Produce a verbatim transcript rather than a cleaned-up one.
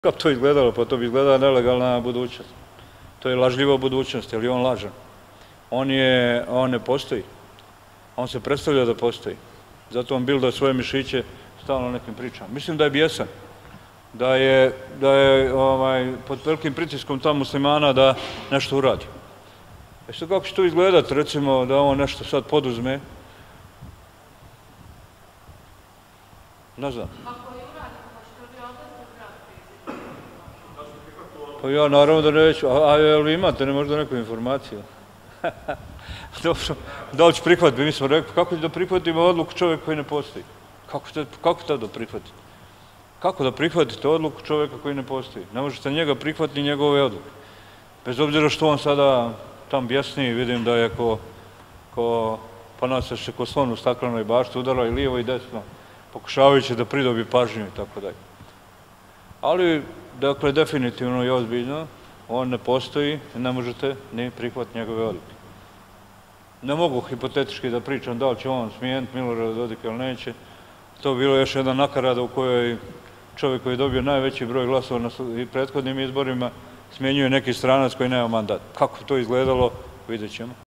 Kako to izgledalo? Pa to bi izgledala nelegalna budućnost. To je lažljiva budućnost, jer je on lažan. On, je, on ne postoji. On se predstavlja da postoji. Zato on bilda svoje mišiće stalno nekim pričama. Mislim da je bijesan. Da je, da je ovaj, pod velikim pritiskom tamo muslimana da nešto uradi. E što kako će to izgledati, recimo, da on nešto sad poduzme? Ne znam. Pa ja naravno da neću. A jel vi imate ne možda neku informaciju? Dobro, da li ću prihvatiti? Mi smo rekli, kako da prihvatimo odluku čovjeka koji ne postoji? Kako to da prihvatite? Kako da prihvatite odluku čovjeka koji ne postoji? Ne možete njega prihvatiti njegove odluke. Bez obzira što on sada tam bjesni, vidim da je ko ponasa se ko slon u staklenoj bašti, udara i lijevo i desno, pokušavajući da pridobi pažnju i tako dalje. Ali, dakle, definitivno i ozbiljno, on ne postoji i ne možete ni prihvatiti njegove odluke. Ne mogu hipotetički da pričam da li će on smijeniti Milorada Dodika ili neće. To bilo još jedna nakarada u kojoj čovjek koji je dobio najveći broj glasova na prethodnim izborima smjenjuje neki stranac koji nema mandat. Kako to izgledalo, vidjet ćemo.